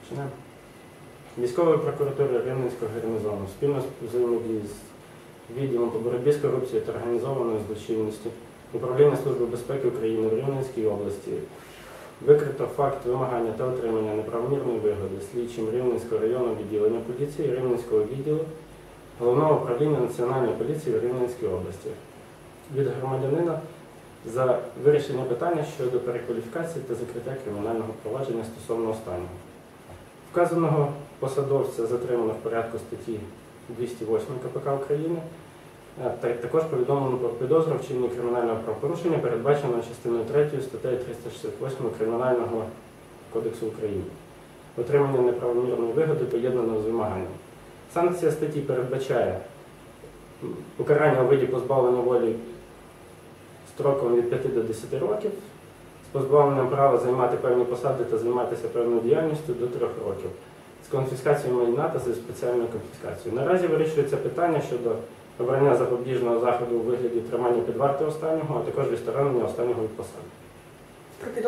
Почнемо. Військової прокуратури Рівненського гарнізону спільно взаємодії з відділом по боротьбі з корупцією та організованою злочинністю Управління Служби безпеки України в Рівненській області викрито факт вимагання та отримання неправомірної вигоди слідчим Рівненського районного відділення поліції Рівненського відділу Головного управління Національної поліції в Рівненській області від громадянина за вирішення питання щодо перекваліфікації та закриття кримінального провадження стосовно останнього. Вказаного посадовця затримано в порядку статті 208 КПК України. Також повідомлено про підозру в вчиненні кримінального правопорушення, передбаченого частиною 3 статтею 368 Кримінального кодексу України. Отримання неправомірної вигоди поєднано з вимаганням. Санкція статті передбачає покарання у виді позбавлення волі строком від 5 до 10 років, з позбавленням права займати певні посади та займатися певною діяльністю до 3 років, з конфіскацією майна та зі спеціальною конфіскацією. Наразі вирішується питання щодо обрання запобіжного заходу у вигляді тримання під вартою останнього, а також відсторонення останнього від посади.